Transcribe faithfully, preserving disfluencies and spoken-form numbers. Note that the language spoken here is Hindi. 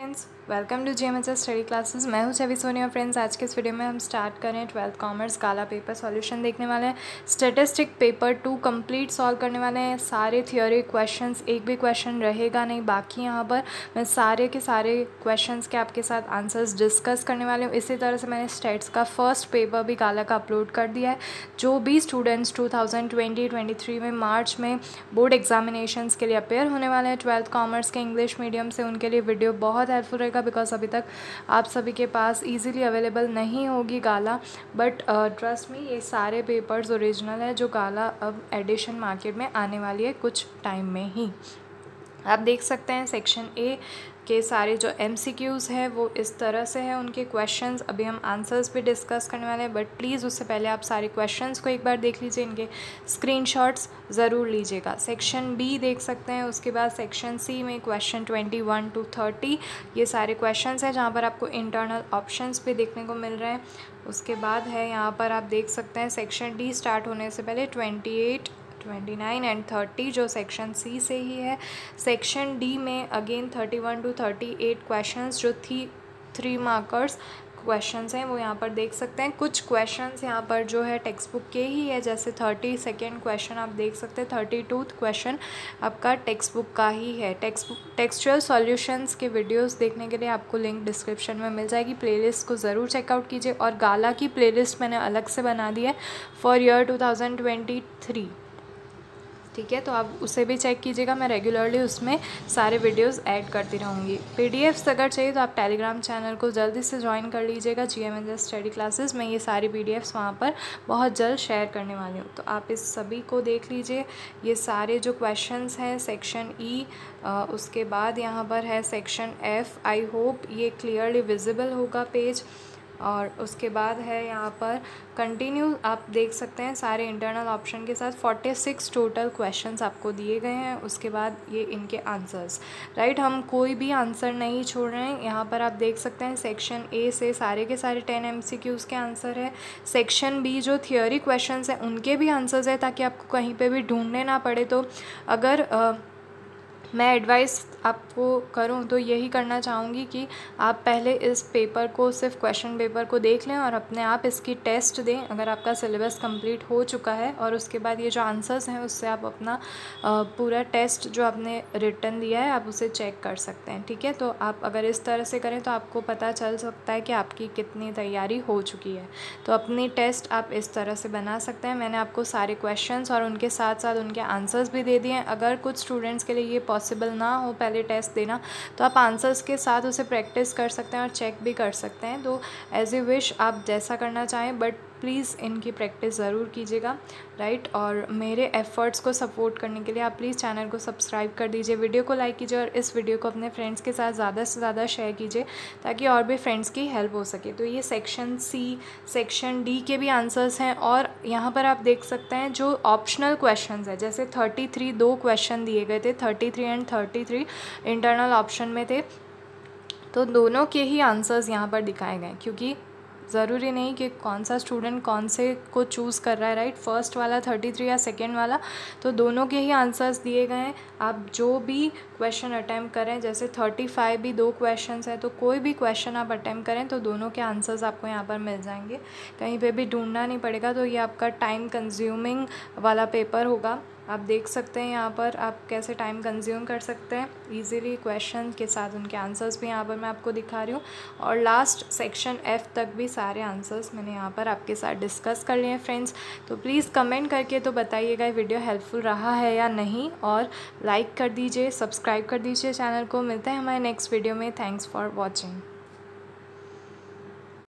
Friends, welcome to GMHS study classes. मैं हूं छवि सोनी और फ्रेंड्स आज के इस वीडियो में हम स्टार्ट करें ट्वेल्थ कॉमर्स गाला पेपर सॉल्यूशन देखने वाले हैं। Statistic paper two complete solve करने वाले हैं। सारे थियोरी क्वेश्चंस, एक भी क्वेश्चन रहेगा नहीं बाकी। यहाँ पर मैं सारे के सारे क्वेश्चंस के आपके साथ आंसर्स डिस्कस करने वाले हूँ। इसी तरह से मैंने स्टेट्स का फर्स्ट पेपर भी गाला का अपलोड कर दिया है। जो भी students two thousand twenty twenty three में मार्च में बोर्ड एग्जामिनेशंस के लिए अपेयर होने वाले हैं ट्वेल्थ कॉमर्स के इंग्लिश मीडियम से, उनके लिए वीडियो बहुत हेल्पफुल रहेगा बिकॉज अभी तक आप सभी के पास इजीली अवेलेबल नहीं होगी गाला। बट ट्रस्ट मी, ये सारे पेपर्स ओरिजिनल है जो गाला अब एडिशन मार्केट में आने वाली है कुछ टाइम में ही। आप देख सकते हैं सेक्शन ए के सारे जो एमसीक्यूज़ है वो इस तरह से है, उनके क्वेश्चंस। अभी हम आंसर्स भी डिस्कस करने वाले हैं, बट प्लीज़ उससे पहले आप सारे क्वेश्चंस को एक बार देख लीजिए, इनके स्क्रीनशॉट्स ज़रूर लीजिएगा। सेक्शन बी देख सकते हैं, उसके बाद सेक्शन सी में question twenty one to thirty ये सारे क्वेश्चंस हैं जहाँ पर आपको इंटरनल ऑप्शंस भी देखने को मिल रहे हैं। उसके बाद है यहाँ पर आप देख सकते हैं सेक्शन डी स्टार्ट होने से पहले twenty eight twenty nine and thirty जो सेक्शन सी से ही है। सेक्शन डी में again thirty one to thirty eight questions जो थी थ्री मार्कर्स क्वेश्चंस हैं वो यहाँ पर देख सकते हैं। कुछ क्वेश्चंस यहाँ पर जो है टेक्स्ट बुक के ही है, जैसे थर्टी सेकेंड क्वेश्चन आप देख सकते हैं, थर्टी टूथ क्वेश्चन आपका टेक्स्ट बुक का ही है। टेक्स्ट बुक टेक्सचुअल सॉल्यूशंस के वीडियोस देखने के लिए आपको लिंक डिस्क्रिप्शन में मिल जाएगी। प्लेलिस्ट को ज़रूर चेकआउट कीजिए और गाला की प्लेलिस्ट मैंने अलग से बना दी है for year two thousand twenty three, ठीक है, तो आप उसे भी चेक कीजिएगा। मैं रेगुलरली उसमें सारे वीडियोस ऐड करती रहूँगी। पीडीएफ्स अगर चाहिए तो आप टेलीग्राम चैनल को जल्दी से ज्वाइन कर लीजिएगा जीएमएचएस स्टडी क्लासेस। मैं ये सारी पीडीएफ्स वहाँ पर बहुत जल्द शेयर करने वाली हूँ, तो आप इस सभी को देख लीजिए। ये सारे जो क्वेश्चंस हैं सेक्शन ई, उसके बाद यहाँ पर है सेक्शन एफ। आई होप ये क्लियरली विजिबल होगा पेज। और उसके बाद है यहाँ पर कंटिन्यू, आप देख सकते हैं सारे इंटरनल ऑप्शन के साथ फोर्टी सिक्स टोटल क्वेश्चंस आपको दिए गए हैं। उसके बाद ये इनके आंसर्स, राइट, हम कोई भी आंसर नहीं छोड़ रहे हैं। यहाँ पर आप देख सकते हैं सेक्शन ए से सारे के सारे टेन एमसीक्यूज़ के आंसर है। सेक्शन बी जो थियोरी क्वेश्चंस हैं उनके भी आंसर्स है, ताकि आपको कहीं पर भी ढूंढने ना पड़े। तो अगर आ, मैं एडवाइस आपको करूं तो यही करना चाहूँगी कि आप पहले इस पेपर को, सिर्फ क्वेश्चन पेपर को देख लें और अपने आप इसकी टेस्ट दें अगर आपका सिलेबस कंप्लीट हो चुका है। और उसके बाद ये जो आंसर्स हैं उससे आप अपना पूरा टेस्ट जो आपने रिटर्न दिया है आप उसे चेक कर सकते हैं, ठीक है। तो आप अगर इस तरह से करें तो आपको पता चल सकता है कि आपकी कितनी तैयारी हो चुकी है। तो अपनी टेस्ट आप इस तरह से बना सकते हैं। मैंने आपको सारे क्वेश्चंस और उनके साथ साथ उनके आंसर्स भी दे दिए हैं। अगर कुछ स्टूडेंट्स के लिए ये पॉसिबल ना हो पहले टेस्ट देना, तो आप आंसर्स के साथ उसे प्रैक्टिस कर सकते हैं और चेक भी कर सकते हैं। तो एज ए विश, आप जैसा करना चाहें, बट प्लीज़ इनकी प्रैक्टिस ज़रूर कीजिएगा, राइट। और मेरे एफ़र्ट्स को सपोर्ट करने के लिए आप प्लीज़ चैनल को सब्सक्राइब कर दीजिए, वीडियो को लाइक कीजिए और इस वीडियो को अपने फ्रेंड्स के साथ ज़्यादा से ज़्यादा शेयर कीजिए ताकि और भी फ्रेंड्स की हेल्प हो सके। तो ये सेक्शन सी, सेक्शन डी के भी आंसर्स हैं। और यहाँ पर आप देख सकते हैं जो ऑप्शनल क्वेश्चंस है, जैसे थर्टी थ्री दो क्वेश्चन दिए गए थे, thirty three and thirty three internal option में थे, तो दोनों के ही आंसर्स यहाँ पर दिखाए गए, क्योंकि ज़रूरी नहीं कि कौन सा स्टूडेंट कौन से को चूज़ कर रहा है, राइट, फर्स्ट वाला थर्टी थ्री या सेकेंड वाला, तो दोनों के ही आंसर्स दिए गए हैं। आप जो भी क्वेश्चन अटैम्प्ट करें, जैसे थर्टी फाइव भी दो क्वेश्चंस हैं, तो कोई भी क्वेश्चन आप अटैम्प्ट करें तो दोनों के आंसर्स आपको यहाँ पर मिल जाएंगे, कहीं पे भी ढूंढना नहीं पड़ेगा। तो ये आपका टाइम कंज्यूमिंग वाला पेपर होगा। आप देख सकते हैं यहाँ पर आप कैसे टाइम कंज्यूम कर सकते हैं इजीली, क्वेश्चन के साथ उनके आंसर्स भी यहाँ पर मैं आपको दिखा रही हूँ। और लास्ट सेक्शन एफ तक भी सारे आंसर्स मैंने यहाँ पर आपके साथ डिस्कस कर लिए हैं फ्रेंड्स। तो प्लीज़ कमेंट करके तो बताइएगा ये वीडियो हेल्पफुल रहा है या नहीं, और लाइक कर दीजिए, सब्सक्राइब कर दीजिए चैनल को। मिलते हैं हमारे नेक्स्ट वीडियो में। Thanks for watching.